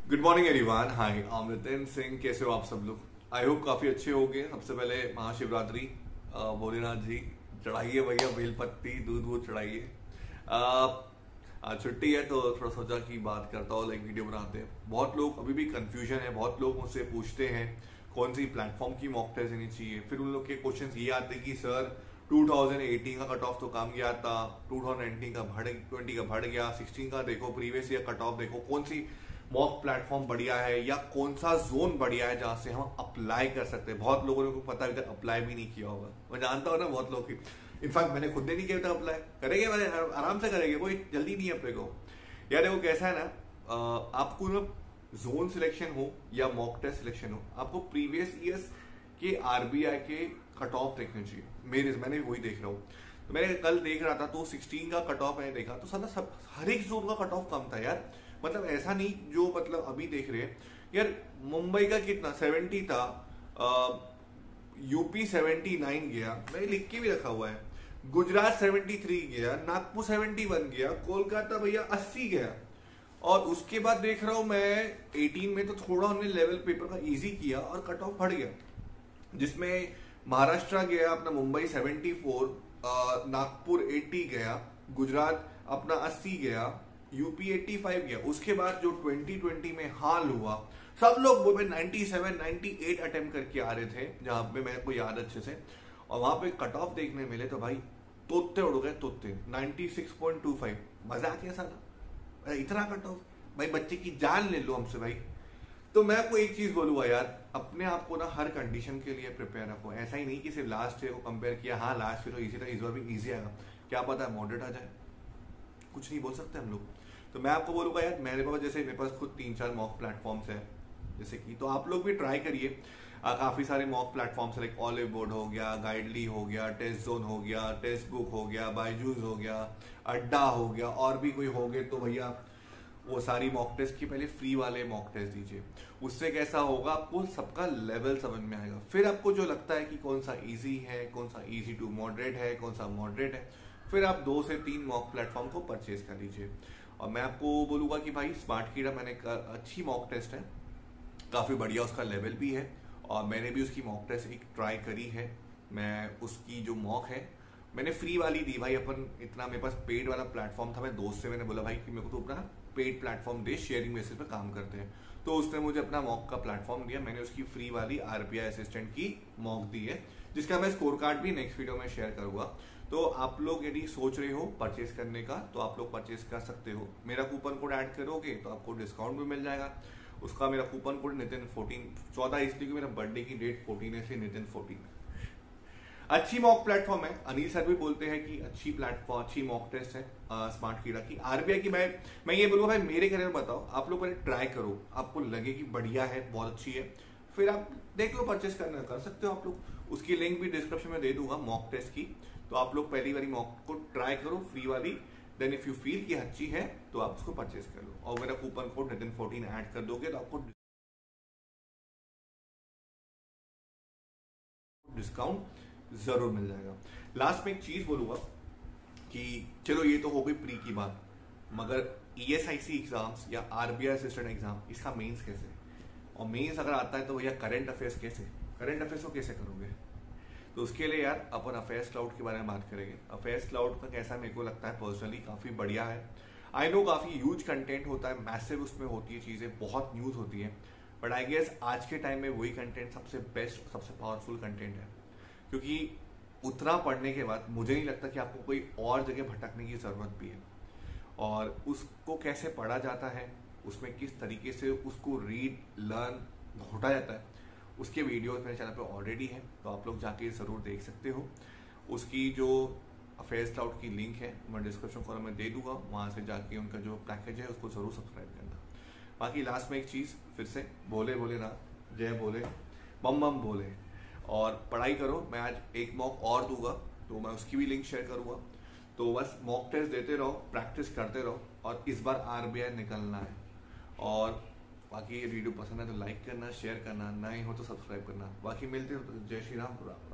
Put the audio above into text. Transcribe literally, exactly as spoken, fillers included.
Good morning everyone. Hi, I'm Nitin Singh. कैसे हो आप सब लोग? आई होप काफी अच्छे होंगे। सबसे पहले महाशिवरात्रि, अ, भोलेनाथ जी चढ़ाइए भैया, बेलपत्ती दूध वूध चढ़ाइए। अ, आज छुट्टी है तो थोड़ा सोचा कि बात करता हूँ, लाइक वीडियो बनाते हैं। बहुत लोग अभी भी कंफ्यूजन है, बहुत लोग मुझसे पूछते हैं कौन सी प्लेटफॉर्म की मॉक टेस्ट देनी चाहिए। फिर उन लोग के क्वेश्चंस ये आते हैं कि सर टू थाउजेंड एटीन का कट ऑफ तो कम गया था, टू थाउजेंड नाइनटीन का बढ़ ट्वेंटी का बढ़ गया, सिक्सटीन का देखो, प्रीवियस ईयर कट ऑफ देखो, कौन सी मॉक प्लेटफॉर्म बढ़िया है या कौन सा जोन बढ़िया है जहां से हम अप्लाई कर सकते हैं। बहुत लोगों को पता है, अप्लाई भी नहीं किया होगा। मैं जानता हूँ ना बहुत लोग की, इनफैक्ट मैंने खुद ने नहीं किया था अप्लाई। करेंगे, मैंने आराम से करेंगे, कोई जल्दी नहीं है अपने को। यार देखो कैसा है ना, आपको ना जोन सिलेक्शन हो या मॉक टेस्ट सिलेक्शन हो, आपको प्रीवियस ईयर्स के आरबीआई के कट ऑफ देखने चाहिए। मेरे मैंने वही देख रहा हूँ। तो मैंने कल देख रहा था तो सिक्सटीन का कट ऑफ मैंने देखा तो साला सब हर एक जोन का कट ऑफ कम था यार। मतलब ऐसा नहीं जो मतलब अभी देख रहे हैं यार। मुंबई का कितना सेवेंटी था, यूपी सेवेंटी नाइन गया, मैंने लिख के भी रखा हुआ है। गुजरात सेवेंटी थ्री गया, नागपुर सेवेंटी वन गया, कोलकाता भैया अस्सी गया। और उसके बाद देख रहा हूं मैं एटीन में तो थोड़ा उन्होंने लेवल पेपर का इजी किया और कट ऑफ बढ़ गया, जिसमें महाराष्ट्र गया अपना Mumbai seventy four, Nagpur eighty गया, गुजरात अपना अस्सी गया, यूपी एटी फाइव गया। उसके बाद जो ट्वेंटी ट्वेंटी में हाल हुआ, सब लोग वो ninety seven ninety eight attempt करके आ रहे थे, जहां पे मेरे को याद अच्छे से, और वहां पे कट ऑफ देखने मिले तो भाई तोते उड़ गए, तोते ninety six point two five. मजाक है साला, इतना कट ऑफ भाई, बच्चे की जान ले लो हमसे भाई। तो मैं आपको एक चीज बोलूंगा यार, अपने आप को ना हर कंडीशन के लिए प्रिपेयर रखो। ऐसा ही नहीं कि सिर्फ लास्ट ईयर को कंपेयर किया, हाँ लास्ट ईयर तो इजी था, इस बार भी इजी आएगा, क्या पता है मॉडरेट आ जाए, कुछ नहीं बोल सकते हम लोग। तो मैं आपको बोलूंगा यार, मेरे पास जैसे मेरे पास खुद तीन चार मॉक प्लेटफॉर्म्स है जैसे कि, तो आप लोग भी ट्राई करिए। काफी सारे mock platforms like Oliveboard हो गया, गाइडली हो गया, टेस्ट जोन हो गया, टेस्ट बुक हो गया, बायजूस हो गया, अड्डा हो गया, और भी कोई हो गए तो भैया वो सारी मॉक टेस्ट की पहले फ्री वाले मॉक टेस्ट दीजिए। उससे कैसा होगा, आपको सबका लेवल समझ में आएगा। फिर आपको जो लगता है कि कौन सा इजी है, कौन सा इजी टू मॉडरेट है, कौन सा मॉडरेट है, फिर आप दो से तीन मॉक प्लेटफॉर्म को परचेज कर लीजिए। और मैं आपको बोलूंगा कि भाई स्मार्ट कीड़ा मैंने अच्छी मॉक टेस्ट है, काफी बढ़िया उसका लेवल भी है, और मैंने भी उसकी मॉक टेस्ट एक ट्राई करी है। मैं उसकी जो मॉक है मैंने फ्री वाली दी भाई। अपन इतना मेरे पास पेड वाला प्लेटफॉर्म था, मैं दोस्त से मैंने बोला भाई कि मेरे को तो अपना पेड प्लेटफॉर्म दे, शेयरिंग बेसिस पे काम करते हैं। तो उसने मुझे अपना मॉक का प्लेटफॉर्म दिया, मैंने उसकी फ्री वाली आरबीआई असिस्टेंट की मॉक दी है, जिसका मैं स्कोर कार्ड भी नेक्स्ट वीडियो में शेयर करूंगा। तो आप लोग यदि सोच रहे हो परचेज करने का तो आप लोग परचेज कर सकते हो। मेरा कूपन कोड ऐड करोगे तो आपको डिस्काउंट भी मिल जाएगा। उसका मेरा कूपन कोड नितिन फोर्टीन, चौदह इसलिए मेरा बर्थडे की डेट फोर्टीन है, इसलिए नितिन फोर्टीन। अच्छी मॉक प्लेटफॉर्म है, अनिल सर भी बोलते हैं कि अच्छी प्लेटफॉर्म, अच्छी मॉक टेस्ट है स्मार्ट कीड़ा की। आरबीआई की मैं मैं ये बोलूंगा भाई, मेरे घर में बताओ, आप लोग पहले ट्राई करो, आपको लगे कि बढ़िया है, बहुत अच्छी है, फिर आप देख लो, परचेस करना कर सकते हो आप लोग। उसकी लिंक भी डिस्क्रिप्शन में दे दूंगा मॉक टेस्ट की, तो आप लोग पहली बारी मॉक को ट्राई करो फ्री वाली, देन इफ यू फील कि अच्छी है तो आप उसको परचेस कर लो, और मेरा coupon code Nitin fourteen add कर दोगे तो आपको डिस्काउंट जरूर मिल जाएगा। लास्ट में एक चीज बोलूंगा कि चलो ये तो हो गई प्री की बात, मगर ईएसआईसी एग्जाम्स या आरबीआई असिस्टेंट एग्जाम, इसका मेंस कैसे, और मेंस अगर आता है तो भैया करंट अफेयर्स कैसे, करंट अफेयर्स को कैसे करोगे। तो उसके लिए यार अपन अफेयर्स क्लाउड के बारे में बात करेंगे। अफेयर्स क्लाउड का कैसा मेरे को लगता है पर्सनली काफी बढ़िया है। आई नो काफी ह्यूज कंटेंट होता है, मैसिव उसमें होती है चीजें, बहुत न्यूज होती है, बट आई गेस आज के टाइम में वही कंटेंट सबसे बेस्ट, सबसे पावरफुल कंटेंट है। क्योंकि उतना पढ़ने के बाद मुझे नहीं लगता कि आपको कोई और जगह भटकने की जरूरत भी है। और उसको कैसे पढ़ा जाता है, उसमें किस तरीके से उसको रीड लर्न घोटा जाता है, उसके वीडियोस मेरे चैनल पे ऑलरेडी है, तो आप लोग जाके जरूर देख सकते हो। उसकी जो अफेयर्स क्लाउड की लिंक है मैं डिस्क्रिप्शन कॉलम में दे दूंगा, वहां से जाके उनका जो पैकेज है उसको जरूर सब्सक्राइब करना। बाकी लास्ट में एक चीज फिर से, बोले बोले ना, जय बोले, बम बम बोले, और पढ़ाई करो। मैं आज एक मॉक और दूंगा तो मैं उसकी भी लिंक शेयर करूंगा। तो बस मॉक टेस्ट देते रहो, प्रैक्टिस करते रहो, और इस बार आरबीआई निकलना है। और बाकी ये वीडियो पसंद है तो लाइक करना, शेयर करना, नए हो तो सब्सक्राइब करना। बाकी मिलते हो तो जय श्री राम।